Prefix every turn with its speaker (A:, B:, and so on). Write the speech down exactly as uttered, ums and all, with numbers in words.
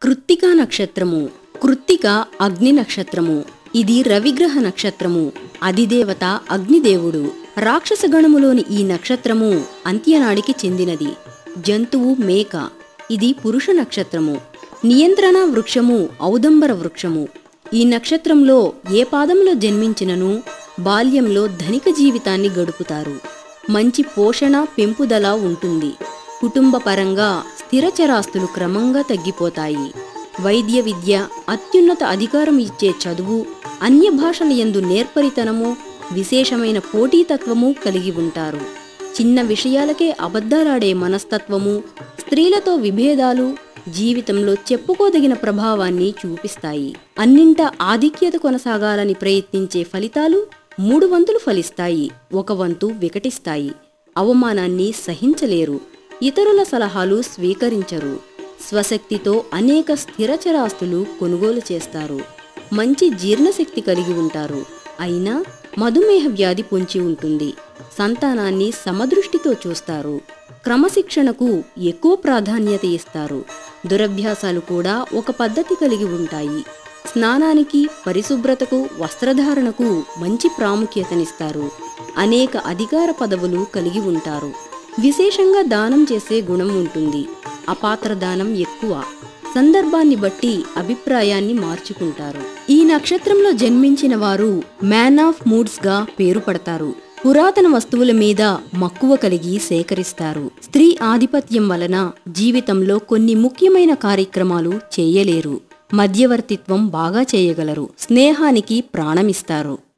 A: కృత్తికా నక్షత్రము. కృత్తిక అగ్ని నక్షత్రము. ఇది రవిగ్రహ నక్షత్రము. అధిదేవత అగ్నిదేవుడు. రాక్షసగణములోని ఈ నక్షత్రము అంత్యనాడికి చెందినది. జంతువు మేక. ఇది పురుష నక్షత్రము. నియంత్రణ వృక్షము ఔదంబర వృక్షము. ఈ నక్షత్రంలో ఏ పాదంలో జన్మించినను బాల్యంలో ధనిక జీవితాన్ని గడుపుతారు. మంచి పోషణ పెంపుదల ఉంటుంది. కుటుంబ పరంగా స్థిరచరాస్తులు క్రమంగా తగ్గిపోతాయి. వైద్య విద్య, అత్యున్నత అధికారం ఇచ్చే చదువు, అన్య భాషల యందు నేర్పరితనము, విశేషమైన పోటీతత్వము కలిగి ఉంటారు. చిన్న విషయాలకే అబద్ధాలాడే మనస్తత్వము, స్త్రీలతో విభేదాలు జీవితంలో చెప్పుకోదగిన ప్రభావాన్ని చూపిస్తాయి. అన్నింట ఆధిక్యత కొనసాగాలని ప్రయత్నించే ఫలితాలు మూడు వంతులు ఫలిస్తాయి, ఒక వంతు వికటిస్తాయి. అవమానాన్ని సహించలేరు. ఇతరుల సలహాలు స్వీకరించరు. స్వశక్తితో అనేక స్థిరచరాస్తులు కొనుగోలు చేస్తారు. మంచి జీర్ణశక్తి కలిగి ఉంటారు. అయినా మధుమేహ వ్యాధి పొంచి ఉంటుంది. సంతానాన్ని సమదృష్టితో చూస్తారు. క్రమశిక్షణకు ఎక్కువ ప్రాధాన్యత ఇస్తారు. దురభ్యాసాలు కూడా ఒక పద్ధతి కలిగి ఉంటాయి. స్నానానికి, పరిశుభ్రతకు, వస్త్రధారణకు మంచి ప్రాముఖ్యతనిస్తారు. అనేక అధికార పదవులు కలిగి ఉంటారు. విశేషంగా దానం చేసే గుణం ఉంటుంది. అపాత్ర దానం ఎక్కువ. సందర్భాన్ని బట్టి అభిప్రాయాన్ని మార్చుకుంటారు. ఈ నక్షత్రంలో జన్మించిన వారు మ్యాన్ ఆఫ్ మూడ్స్ గా పేరు పడతారు. పురాతన వస్తువుల మీద మక్కువ కలిగి సేకరిస్తారు. స్త్రీ ఆధిపత్యం వలన జీవితంలో కొన్ని ముఖ్యమైన కార్యక్రమాలు చేయలేరు. మధ్యవర్తిత్వం బాగా చేయగలరు. స్నేహానికి ప్రాణమిస్తారు.